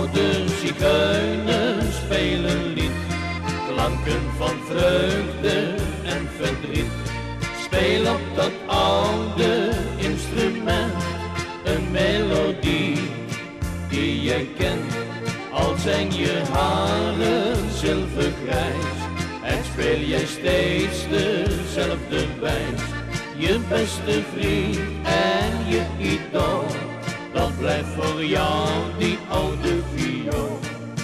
oude zigeuners spelen lied, klanken van vreugde en verdriet. Speel op dat oude instrument een melodie die je kent. Al zijn je haren zilvergrijs en speel jij steeds dezelfde wijs. Je beste vriend en je idool, dat blijft voor jou die oude viool.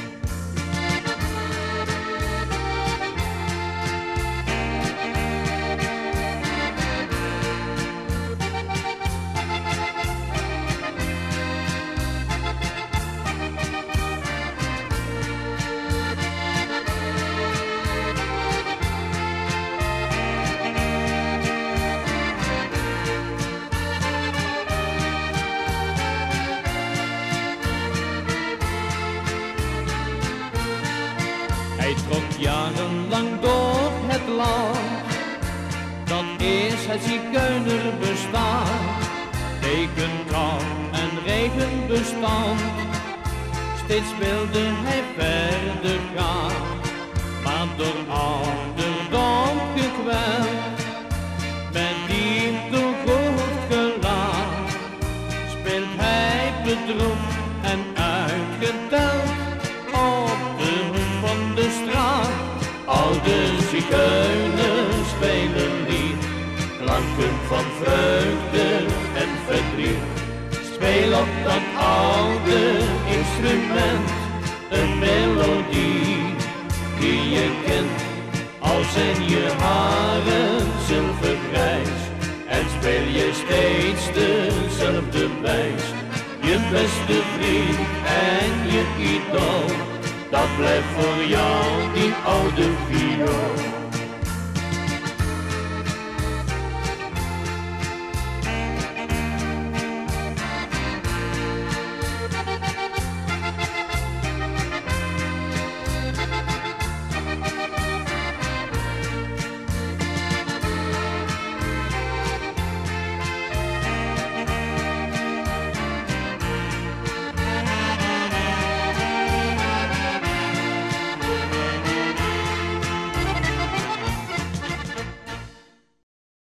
Hij trok jarenlang door het land, dat is het zigeunerbestaan. Tegen kou en regenbestand, steeds wilde hij verder gaan. Maar door ouderdom gekweld, met diep door hoofd gelaat, speelt hij bedroefd en uitgeteld op de hoek van de straat. Oude zigeuners spelen lied, klanken van vreugde en verdriet. Speel op dat oude instrument een melodie die je kent. Al zijn je haren zilvergrijs en speel je steeds dezelfde wijs. Je beste vriend en je idool, dat blijft voor jou die oude viool.